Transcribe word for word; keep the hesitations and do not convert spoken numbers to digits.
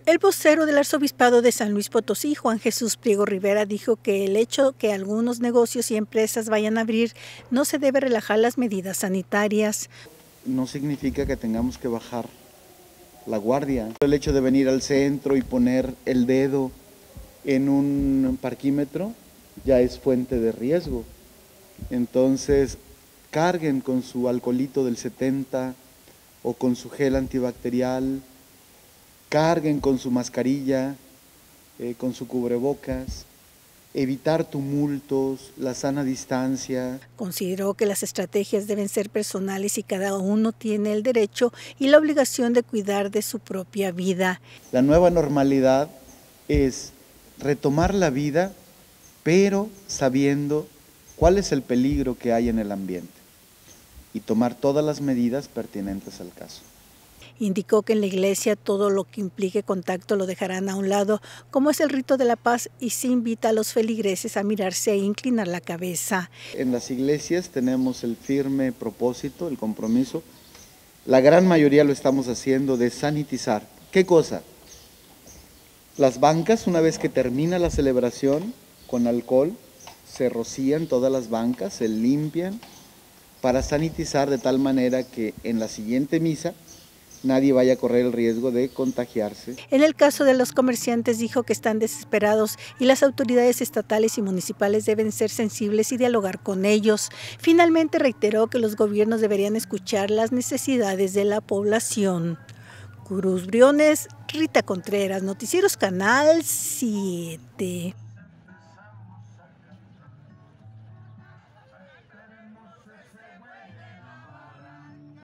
El vocero del Arzobispado de San Luis Potosí, Juan Jesús Priego Rivera, dijo que el hecho que algunos negocios y empresas vayan a abrir no se debe relajar las medidas sanitarias. No significa que tengamos que bajar la guardia. El hecho de venir al centro y poner el dedo en un parquímetro ya es fuente de riesgo. Entonces, carguen con su alcoholito del setenta o con su gel antibacterial, carguen con su mascarilla, eh, con su cubrebocas, evitar tumultos, la sana distancia. Consideró que las estrategias deben ser personales y cada uno tiene el derecho y la obligación de cuidar de su propia vida. La nueva normalidad es retomar la vida, pero sabiendo cuál es el peligro que hay en el ambiente y tomar todas las medidas pertinentes al caso. Indicó que en la iglesia todo lo que implique contacto lo dejarán a un lado, como es el rito de la paz, y se invita a los feligreses a mirarse e inclinar la cabeza. En las iglesias tenemos el firme propósito, el compromiso, la gran mayoría lo estamos haciendo, de sanitizar. ¿Qué cosa? Las bancas, una vez que termina la celebración, con alcohol, se rocían todas las bancas, se limpian para sanitizar de tal manera que en la siguiente misa nadie vaya a correr el riesgo de contagiarse. En el caso de los comerciantes, dijo que están desesperados y las autoridades estatales y municipales deben ser sensibles y dialogar con ellos. Finalmente reiteró que los gobiernos deberían escuchar las necesidades de la población. Cruz Briones, Rita Contreras, Noticieros Canal siete.